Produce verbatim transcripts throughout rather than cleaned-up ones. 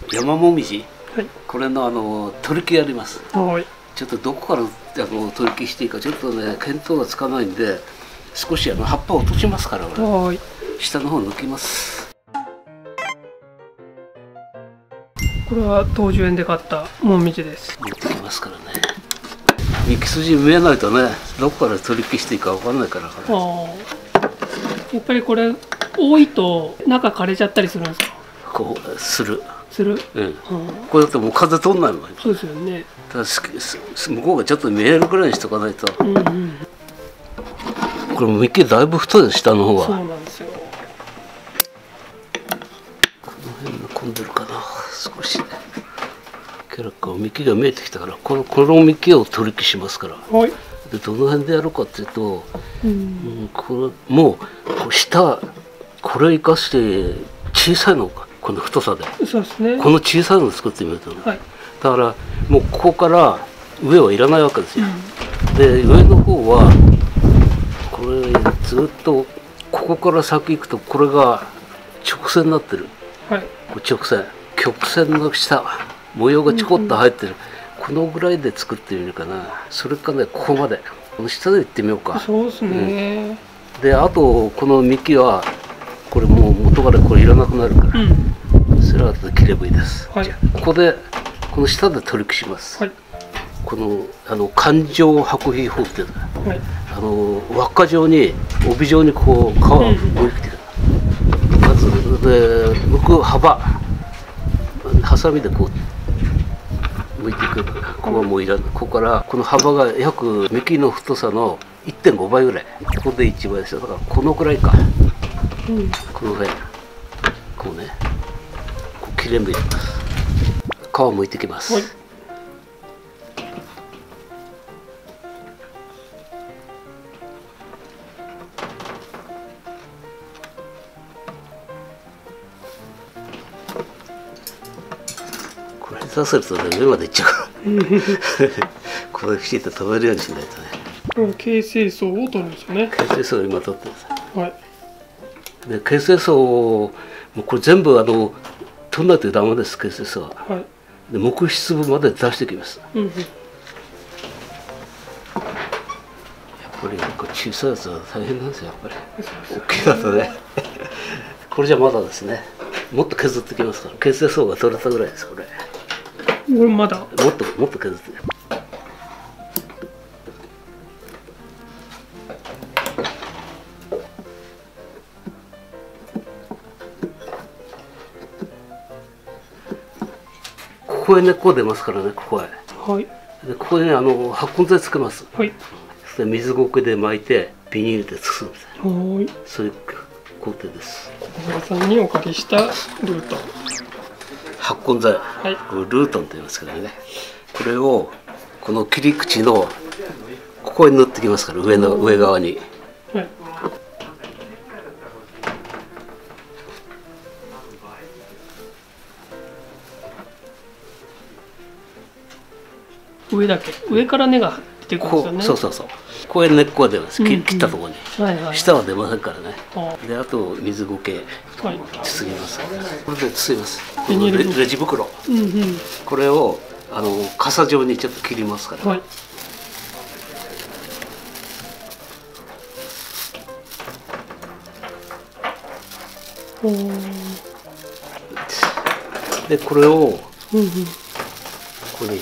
山もみじ、 はい、 これのあの取り木やります。 はい。 ちょっとどこからあの取り木していいかちょっとね見当がつかないんで、少しあの葉っぱを落としますから、 はい。 下の方抜きます。 これは東樹園で買ったもみじです。 持ってきますからね。幹筋見えないとね、どこから取り木していいかわかんないから。これああ。やっぱりこれ多いと中枯れちゃったりするんですか。 こうする。 する。 うん。 うん、 これだともう風通んないもん。 そうですよね。 ただ向こうがちょっと見えるぐらいにしとかないと。 うんうん。 これ幹だいぶ太いです、下の方は。 そうなんですよ。 この辺が混んでるかな、少しね。けど幹が見えてきたから、このこの幹を取り木しますから。 はい。 でどの辺でやるかっていうと、 うん、 うん、これもうこう下これを生かして小さいのか、この太さで。 そうですね。 この小さいのを作ってみると、 はい。 だからもうここから上はいらないわけですよ。 うん、 で上の方はこれずっとここから先行くとこれが直線になってる。 はい。 こう直線曲線の下模様がちょこっと入ってる、うんうん、このぐらいで作ってみるかな。それかね、ここまでこの下でいってみようか。 そうですね、 うん、であとこの幹はこれもう元からこれいらなくなるから、うん、それは後で切ればいいです、はい、じゃあここでこの下で取り木します、はい、このあの環状剥皮法っていうの、はい、あの輪っか状に帯状にこう皮を剥いてくる、うん、まずで剥く幅ハサミでこう剥いていく。ここはもういらない。ここからこの幅が約幹の太さの いってんご 倍ぐらい。ここでいちばいですよ。だからこのくらいか、うん、この辺こうね、こう切れ目入れます。皮を剥いていきます、はい。これ下手するとね、上までいっちゃうからこれきちっと止めるようにしないとね。 これ形成層を取るんですよね。 形成層を今取ってます。はい。で形成層をもうこれ全部あの取らないとダメです。形成層は。はい。で木質部まで出してきます。うんうん、やっぱりこう小さいやつは大変なんですよ。やっぱり大きいだとねこれじゃまだですね。もっと削ってきますから。形成層が取れたぐらいです。これ。 これまだ。 もっともっと削って。ここへ根っこ出ますからね、ここへ。はい。でここにあの発根剤つけます。はい。そして水苔で巻いてビニールで包むみたいな。はい。そういう工程です。 小倉さんにお借りしたルートン。 発根剤。はい。これルートンと言いますけどね。これをこの切り口のここに塗ってきますから、上の上側に。はい。 上だけ、上から根が出てくるんですよね。 そうそうそう。ここへ根っこが出ます。切ったところに。下は出ませんからね。で、あと水苔包みます。これで包みます。レジ袋。これをあの傘状にちょっと切りますから。はい。で、これをここに。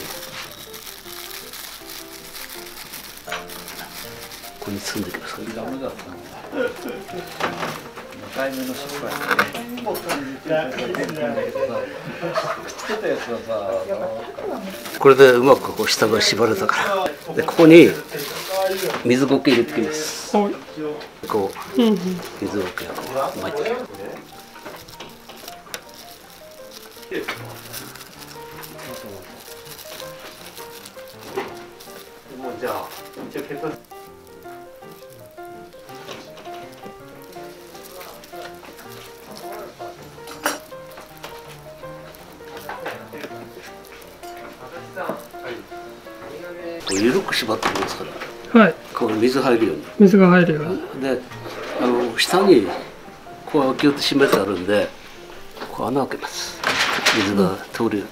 ここに積んできます。ダメだったの。にかいめの失敗。これでうまくこう下が縛れたから。でここに水苔入れてきます。はい、こう水苔を巻いて。もうじゃあ一応削る。緩く縛ってきますから、はい、こう水入るように。 水が入るように。 で、あの下にこうギュッと締めてあるんで、こう穴を開けます。 水が通るようになってきます。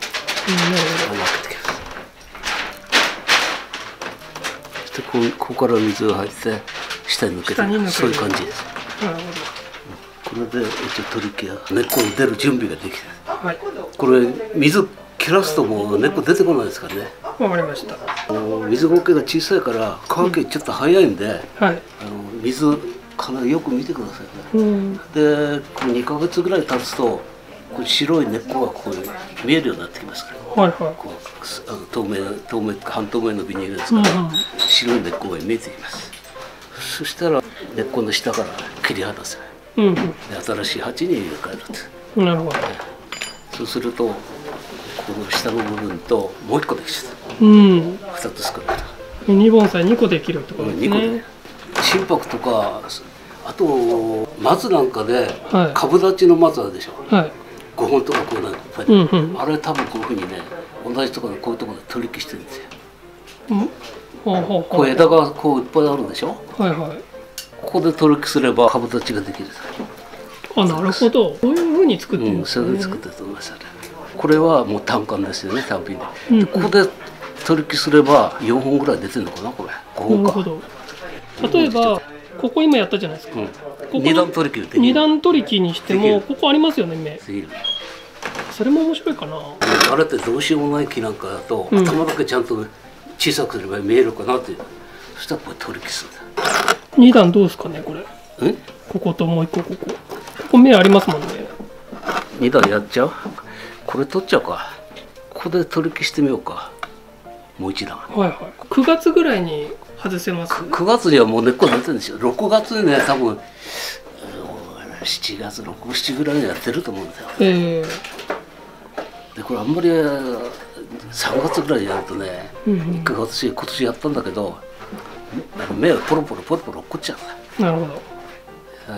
そしてこうここから水が入って下に抜けてる、そういう感じです。なるほど。これで一応取り木や根っこを出る準備ができてる。はい。これ水切らすともう根っこ出てこないですからね。 わかりました。 水苔が小さいから乾きちょっと早いんで、うん、はい、あの水かなりよく見てくださいね。うん、でこうにかげつぐらい経つとこう白い根っこがこう見えるようになってきますから、はいはい、こうあの透明透明半透明のビニールですから、うん、白い根っこが見えてきます。そしたら根っこの下から切り離せ、うん、で新しい鉢に入れ替えると。なるほど。そうするとこの下の部分ともう一個できちゃった。うん。二つ作ると。 二盆栽二個できるってことですね。二個で。 心拍とかあと松なんかで株立ちの松あるでしょ。はい。ごほんとかこうなんかいっぱい、うんうん、あれ多分こういうふうにね同じところでこういうところで取り木してるんですよ。うん。ほうほうほう。こう枝がこういっぱいあるでしょ。はいはい。ここで取り木すれば株立ちができる。 あ、なるほど。こういうふうに作ってるんですね。 うん、それで作ってると思います。これはもう単管ですよね、単品で。うんうん、ここで取り木すればよんほんぐらい出てるのかな、これ。ごほんか。なるほど。例えば、ここ今やったじゃないですか。うん、ここ二段取り木できる。 二段取り木にしても、ここありますよね、目。それも面白いかな。 あれってどうしようもない木なんかだと、うん、頭だけちゃんと小さくすれば見えるかなっていう。そしたらこれ取り木する。 二段どうですかね、これ。ん？ここともう一個ここ。ここ目ありますもんね。 二段やっちゃう？これ取っちゃうか。ここで取り木してみようか。もう一段。はいはい。 くがつぐらいに外せます。 くがつにはもう根っこ出てるんですよ。ろくがつにね、多分しちがつ、ろく、しちぐらいにやってると思うんですよ。えー、でこれあんまりさんがつぐらいにやるとね、うんうん、いっかげつ今年やったんだけど、芽がポロポロポロポロ落っこっちゃう。なるほど。はい、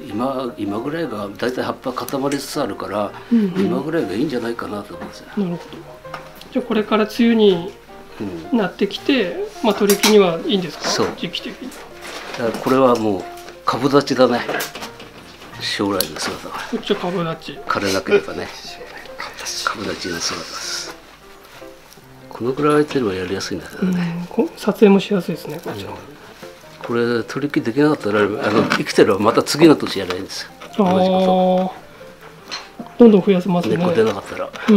今今ぐらいがだいたい葉っぱ固まりつつあるから、うんうん、今ぐらいがいいんじゃないかなと思うんですよ。なるほど。 じゃあこれから梅雨になってきて、うん、まあ取り木にはいいんですか？そう。時期的に。 だからこれはもう株立ちだね。将来の姿は。 こっちは株立ち。 枯れなければね。株立ちの姿です。このぐらい空いてればやりやすいんだけどね。 うん、撮影もしやすいですね。こっちの。うんこれ取り木できなかったらあの生きてればまた次の年やらないんですよ。同じこと。どんどん増やせますね。 根っこ出なかったら。うん。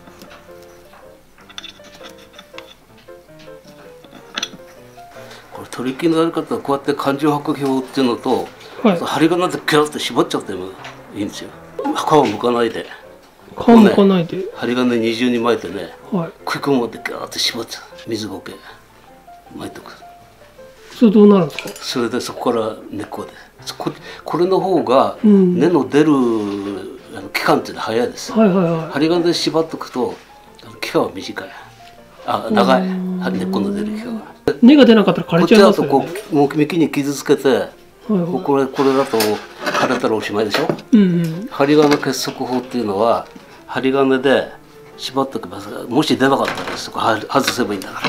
これ取り木のやり方はこうやって勘定白表っていうのと、はい、針金でギュッと絞っちゃってもいいんですよ。皮を剥かないで。 皮を剥かないで。 針金二重に巻いてね、はい、食い込むまでギュッと絞っちゃう。水苔巻いておく。 それどうなるんですか？ それでそこから根っこでここれの方が根の出る、うん、あの期間っていうのは早いです。はいはいはい。針金で縛っとくと期間は短い。あ、長い。根っこの出る期間が。 根が出なかったら枯れちゃいますよね。 こっちだとこうもう幹に傷つけて、はいはい、これこれだと枯れたらおしまいでしょ。うんうん。針金結束法っていうのは針金で縛っとけばもし出なかったらそこ外せばいいんだから。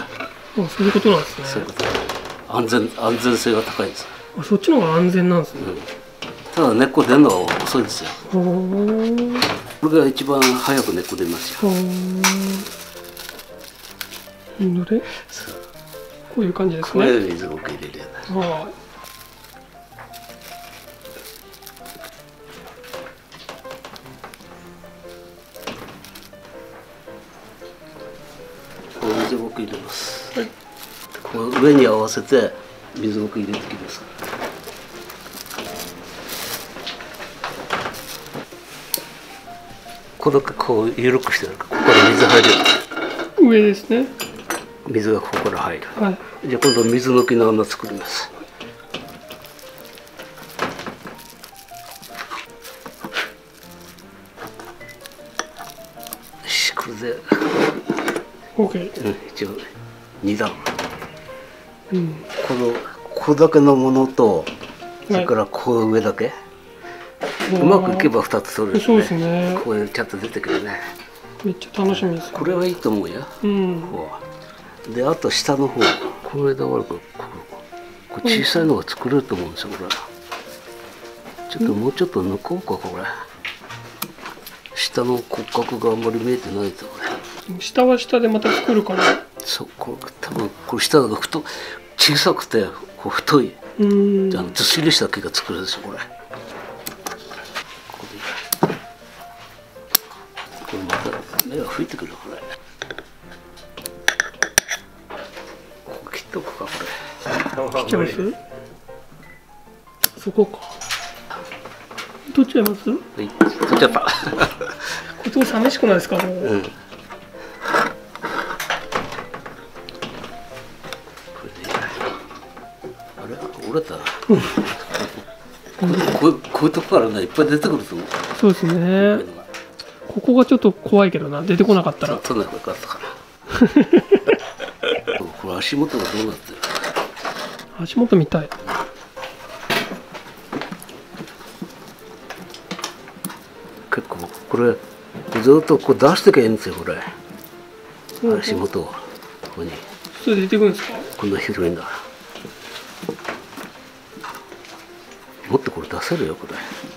あ、そういうことなんですね。 そういうこと。安全安全性が高いです。 あ、そっちの方が安全なんですね。うん、 ただ根っこ出るのは遅いですよ。これが一番早く根っこ出ますよ。 どれ？こういう感じですね。 これで水を受け入れるような。はい。これ水を入れます。はい。この上に合わせて水を入れてきます。これこう緩くしてるからここから水入る。 上ですね。 水がここから入る。はい、じゃあ今度水抜きの穴作ります。よし、これで。 オッケー。 うん、一応二段。うん、このここだけのものとそれからこう上だけ、はい、うまくいけばふたつ取れるね。そうですね。こうちゃんと出てくるね。 めっちゃ楽しみです、ね。 これはいいと思うよ。うん。であと下の方この枝があるからここ小さいのが作れると思うんですよこれ。ちょっともうちょっと抜こうかこれ。 下の骨格があんまり見えてないとね。下は下でまた作るから。 そう、これ多分これ下が太小さくてこう太い、うん、あのずっしりした木が作れるんですよこれ。これこれまた目が吹いてくるこれ。ここ切っとくかこれ。 切っちゃいます？そこか。取っちゃいます？はい、 取っちゃった。 これすごい寂しくないですかもう。うん、 折れた。こうこういうとこからねいっぱい出てくると思う。 そうですね。ここがちょっと怖いけどな、出てこなかったら。 取らなかったから。これ足元がどうなってる？ 足元見たい。 結構これずっとこう出してけんですよこれ。足元をここに。 それ出てくるんですか？ こんな広いんだ。もっとこれ出せるよこれ。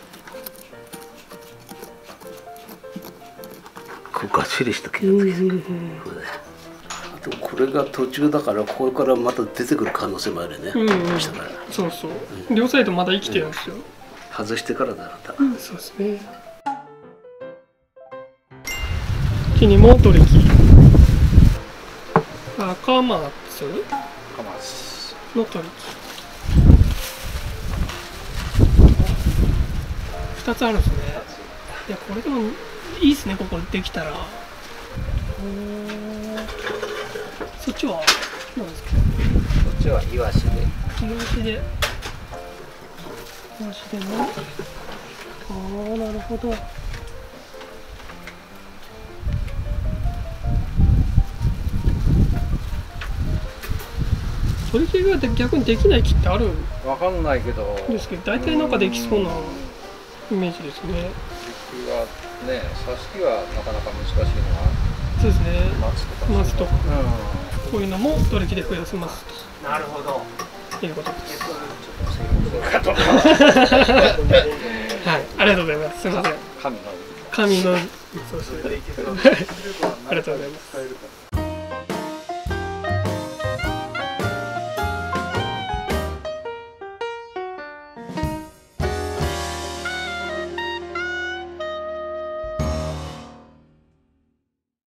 こうがっしりした木なんですけど、あとこれが途中だからここからまた出てくる可能性もあるね。 うん、下から。そうそう。うん、両サイドまだ生きてるんですよ。うん、 外してからだな。 うん、そうですね。木にも取り木。赤松の取り木。ふたつあるんですね。いやこれでもいいですねここできたら。そっちは何ですか？ そっちはイワシで。 イワシで。イワシでね。ああなるほど。取り木が逆にできない木ってある？ わかんないけど。 ですけど大体なんかできそうなイメージですね。 取り木はね、挿し木はなかなか難しいのは。 そうですね。 松とか。 松とか。うん、こういうのも取り木で増やせますと。なるほど。 いうことです。はい、ありがとうございます。すみません。 神の。 神の。そうですね。ありがとうございます。